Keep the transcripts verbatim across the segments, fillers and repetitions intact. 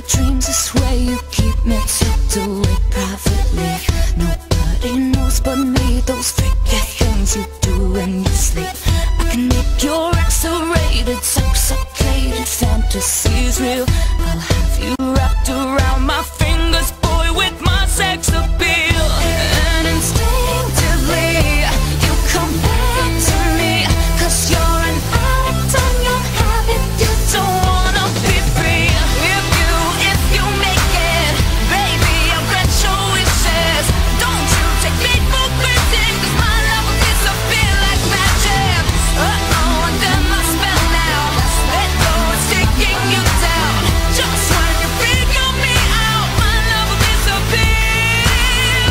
dreams, I swear you keep me tucked away privately. Nobody knows but me, those freaky things you do when you sleep. I can make your X-rated, toxicated fantasies real. I'll have you wrapped around my fingers, boy, with my sex appeal. And instinctively you come back to me, 'cause you're an addict on your habit. You don't wanna be free. If you, if you make it, baby, I'll grant your wishes. Don't you take me for granted, 'cause my love will disappear like magic. Uh-oh, under my spell now. Let go, it's taking you down. Just when you figure me out, my love will disappear.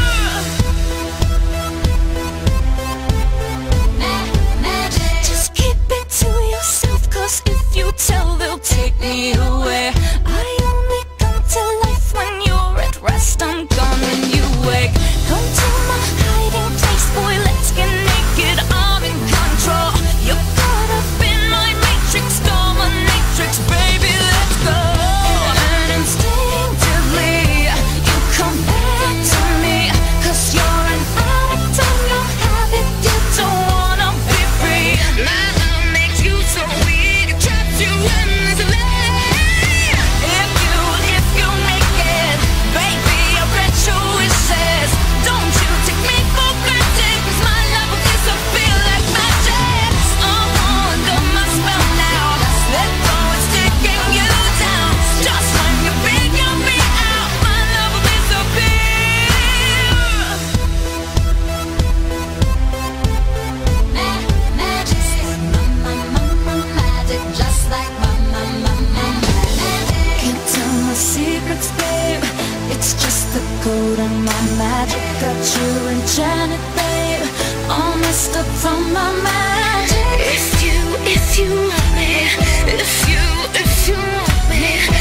Magic. Just keep it to yourself, 'cause if you tell, they'll take me away. I only come to life when you're at rest. I'm gone when you wake. Come to my hiding place, boy, let's get naked. I'm in control. You're caught up in my matrix, dominatrix, baby, let's go. And instinctively you come back to me, 'cause you're an addict on your habit. You don't wanna be free. My love makes you so weak, it traps you endlessly. If you, if you make it, baby, I'll grant your wishes. Don't you take me for granted, 'cause my love will disappear like magic. I'm under my spell now. Let go, it's taking you down. Just when you figure me out, my love will disappear. Magic, magic, just like magic. Can't tell my secrets, babe. It's just the code on my magic. Got you enchanted, babe. All messed up from my magic. If you, if you want me, if you, if you want me,